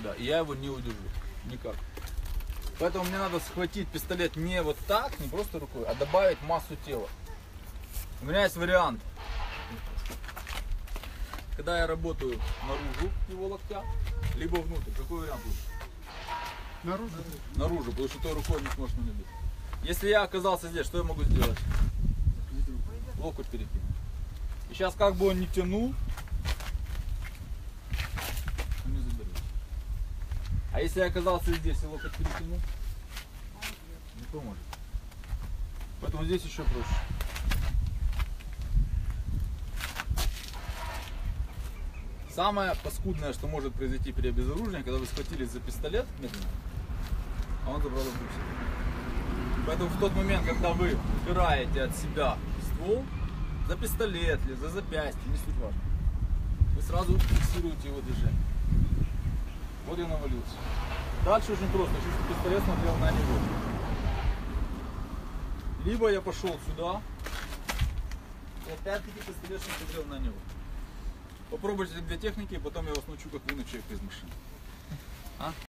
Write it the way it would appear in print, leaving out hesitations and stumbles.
себя. И я его не удержу. Никак. Поэтому мне надо схватить пистолет не вот так, не просто рукой, а добавить массу тела. У меня есть вариант. Когда я работаю наружу его локтя, либо внутрь. Какой вариант лучше? Наружу. Наружу, потому что той рукой не сможешь меня бить. Если я оказался здесь, что я могу сделать? Локоть перекинуть. И сейчас как бы он не тянул, он не заберет. А если я оказался здесь и локоть перекинул, не поможет. Поэтому здесь еще проще. Самое паскудное, что может произойти при обезоружении, когда вы схватились за пистолет медленно, а он забрал брусья. Поэтому в тот момент, когда вы убираете от себя ствол, за пистолет или за запястье, не суть важно, вы сразу фиксируете его движение. Вот я навалился. Дальше очень просто, чуть пистолет смотрел на него. Либо я пошел сюда, и опять-таки пистолет смотрел на него. Попробуйте эти две техники, и потом я вас научу, как вынуть человека из машины. А?